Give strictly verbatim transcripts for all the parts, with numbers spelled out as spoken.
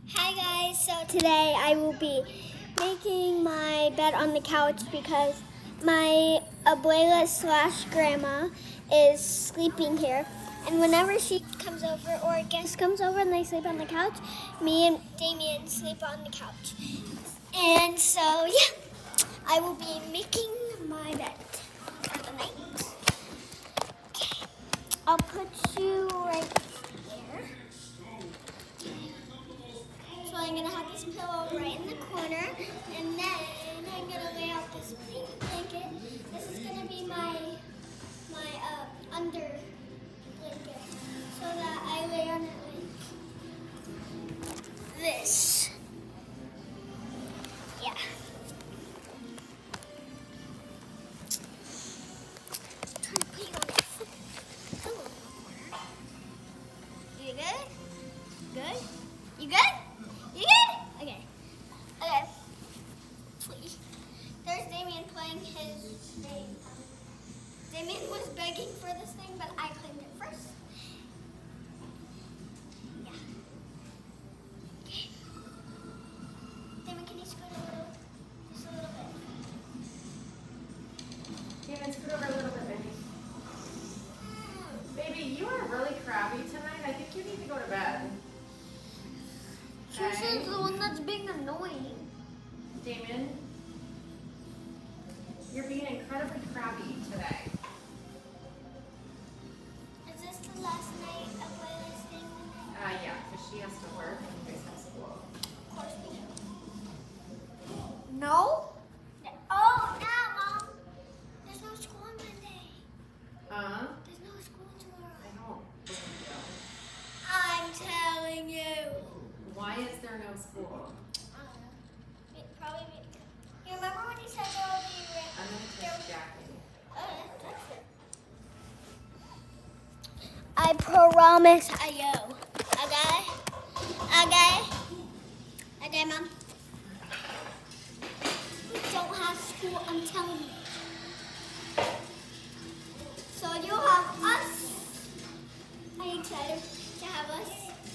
Hi guys, so today I will be making my bed on the couch because my abuela slash grandma is sleeping here. And whenever she comes over or a guest comes over and they sleep on the couch, me and Damien sleep on the couch. And so yeah, I will be making my bed for the night. Okay, I'll put you right here. So I'm gonna have this pillow right in the corner, and then I'm gonna lay out this pink blanket. This is gonna be my my uh, under blanket, so that I lay on it like this. Yeah. I'm trying to put you on that pillow in the corner. You good? Good? You good? You good? Okay. Okay. Please. There's Damien playing his thing. Damien was begging for this thing, but I claimed it first. Yeah. Okay. Damien, can you scoot a little? Just a little bit. Damien, scoot over a little bit, baby. Baby, you are really crabby tonight. I think you need to go to bed. Tristan's the one that's being annoying. Damien, you're being incredibly crabby today. Is this the last night of Lila's thing? Uh, yeah, because she has to work and you guys have school. Of course we do. No? Oh, no, Mom. There's no school on Monday. Uh-huh. There's no school tomorrow. I don't believe you. I'm telling you. Why is there no school? I don't know. It probably because. You remember when you said there will be red? I'm going to text Jackie. Oh, that's it. I promise I go. Okay? Okay? Okay, Mom? We don't have school, I'm telling you. So you have us. Are you excited to have us?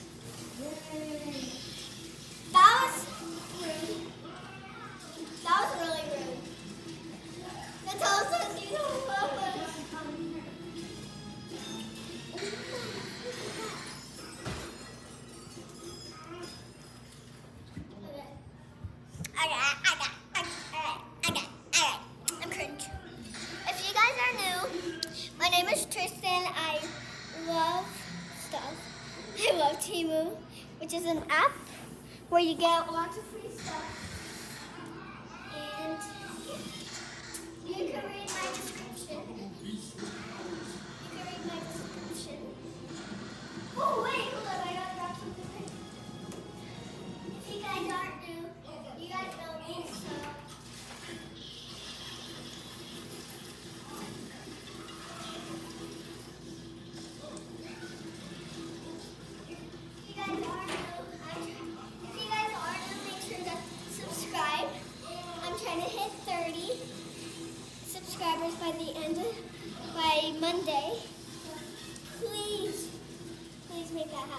That was rude. That was really rude. Natalia says you don't love us. Okay. I got, I got, I got, alright, I got, alright. I'm cringe. If you guys are new, my name is Tristan. I love stuff. I love Temu, which is an app where you get lots of free stuff. And you can read my description. You can read my description. Oh wait, hold on, I gotta grab something. If you guys aren't new, you guys know me, so. If you guys are new, I'm, if you guys are new, make sure to subscribe. I'm trying to hit thirty subscribers by the end of, by Monday. Please, please make that happen.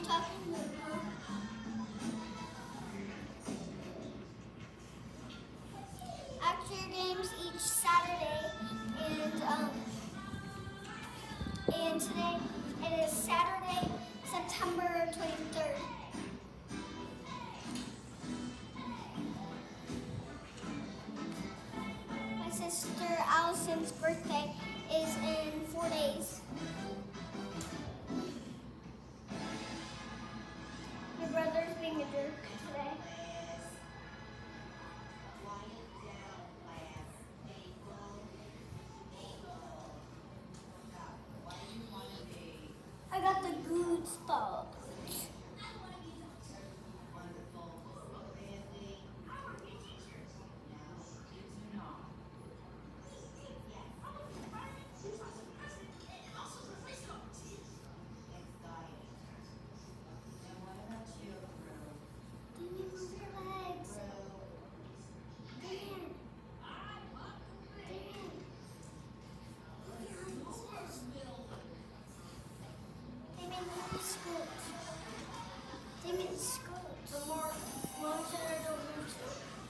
you talking about? After games each Saturday, and um, and today it is Saturday, September twenty-third. My sister Allison's birthday is in four days. My brother's being a jerk today. I got the good spot. Damien, scoot. The more long said I don't move to.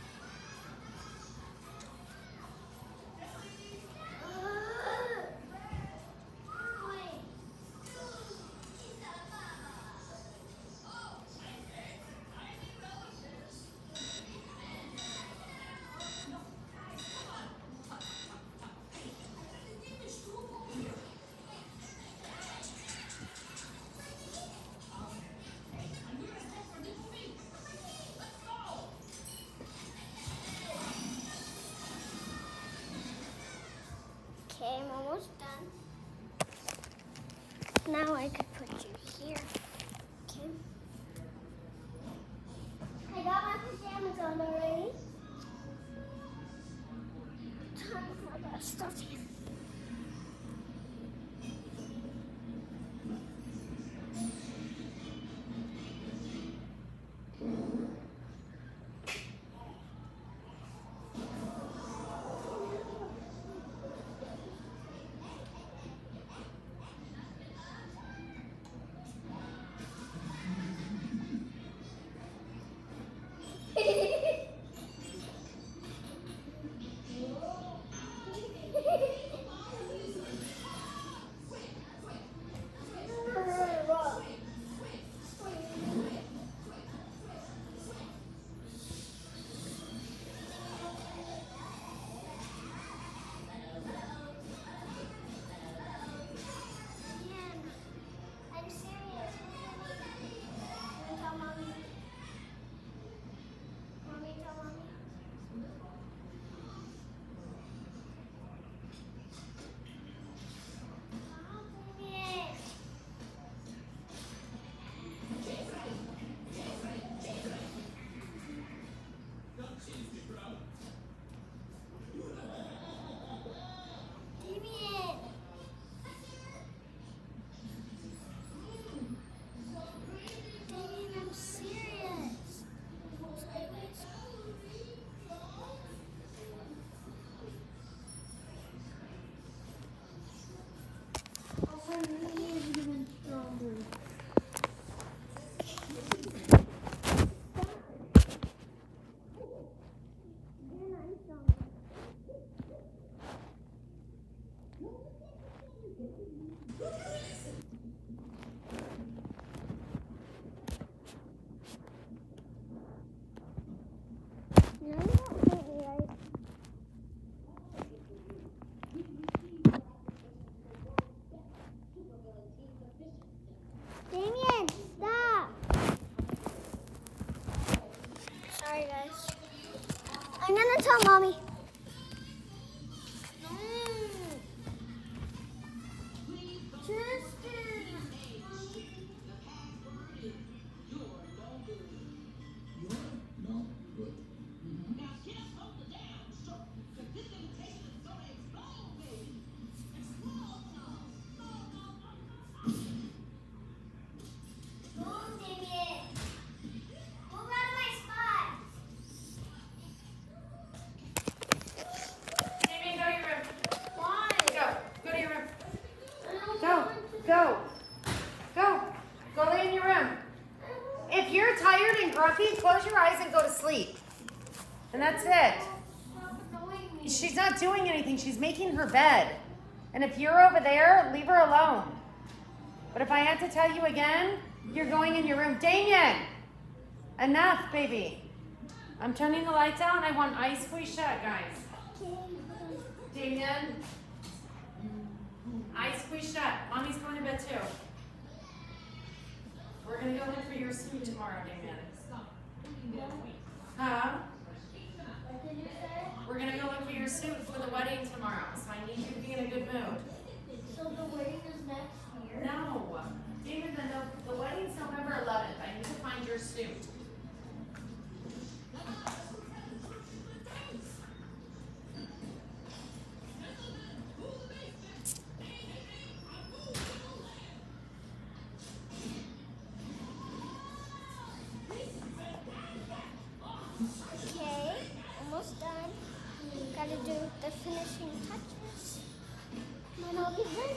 Okay, I'm almost done. Now I could put you here. Okay. I got my pajamas on already. Time for that stuff here. Damien, stop! Sorry guys. I'm gonna tell Mommy. Go. Go. Go lay in your room. Rocky, close your eyes and go to sleep. And that's it. She's not doing anything. She's making her bed. And if you're over there, leave her alone. But if I had to tell you again, you're going in your room. Damien! Enough, baby. I'm turning the lights out and I want eyes squeezed shut, guys. Damien? Eyes squeezed shut. Mommy's going to bed too. We're going to go look for your suit tomorrow, Damien. Huh? We're going to go look for your suit for the wedding tomorrow, so I need you to be in a good mood. So the wedding is next year? No. Damien, the, the wedding's November eleventh. I need to find your suit. Okay, almost done. Gotta do the finishing touches. And I'll be ready.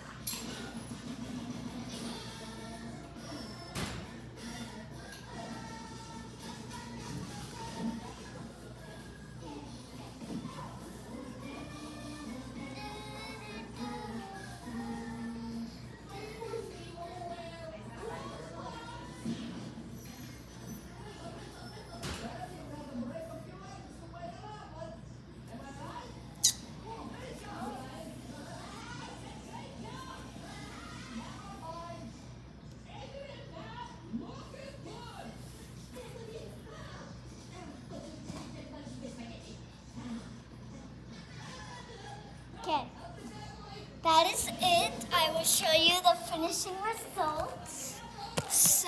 Okay, that is it. I will show you the finishing results. So,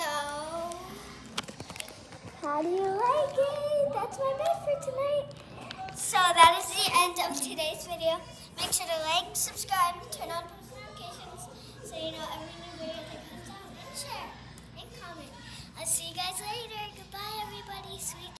how do you like it? That's my bed for tonight. So that is the end of today's video. Make sure to like, subscribe, turn on post notifications so you know every new video that comes out, and share and comment. I'll see you guys later. Goodbye, everybody. Sweet